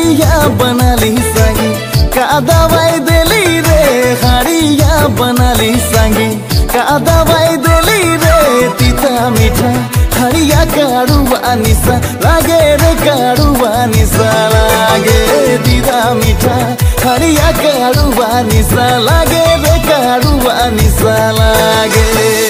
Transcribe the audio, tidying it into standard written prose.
हाड़िया बनाली सांगी का दवाई देली रे हाड़िया बनाली सांगी का दवाई देली रे तीता मीठा हाड़िया काड़ुआ निशा लागे रे काड़ुआ निशा लागे तीता मीठा हाड़िया काड़ुआ निशा लागे रे काड़ुआ निशा लागे।